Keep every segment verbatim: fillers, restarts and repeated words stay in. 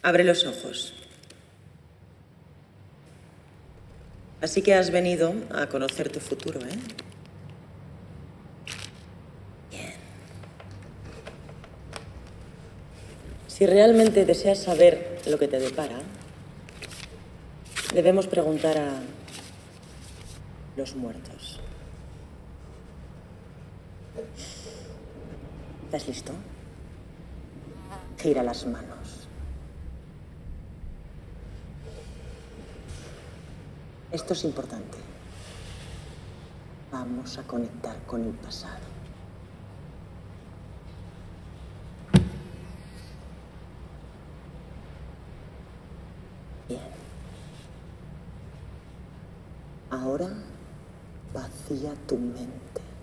Abre los ojos. Así que has venido a conocer tu futuro, ¿eh? Bien. Si realmente deseas saber lo que te depara, debemos preguntar a los muertos. ¿Estás listo? Gira las manos. Esto es importante. Vamos a conectar con el pasado. Bien. Ahora vacía tu mente.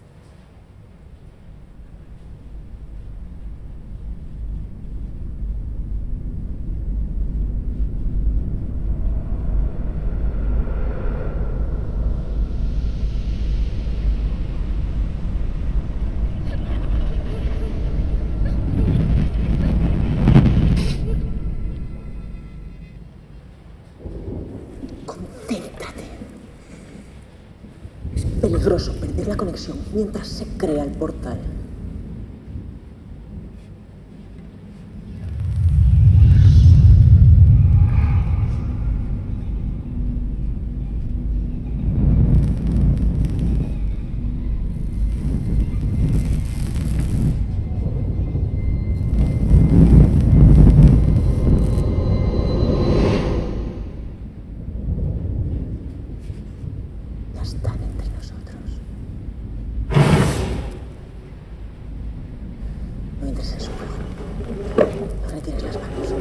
Peligroso perder la conexión mientras se crea el portal. Ya están entre nosotros. No entres en su juego. No retires las manos.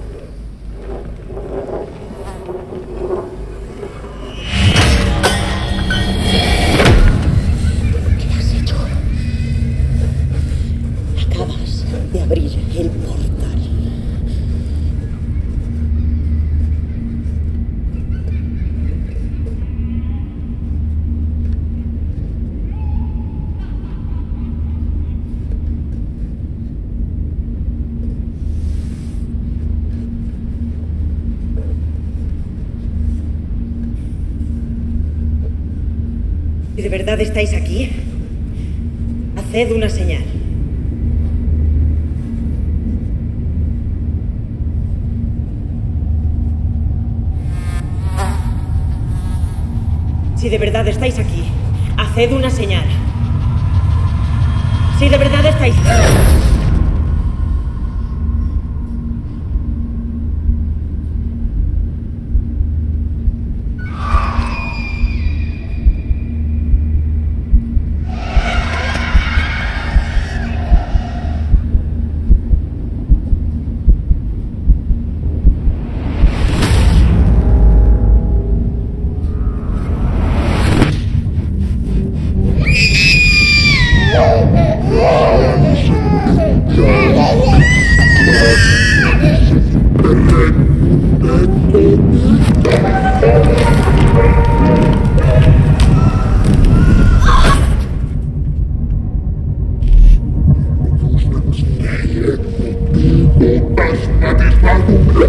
¿Qué has hecho? Acabas de abrir el portal. Si de verdad estáis aquí, haced una señal. Si de verdad estáis aquí, haced una señal. Si de verdad estáis... Satisfacto.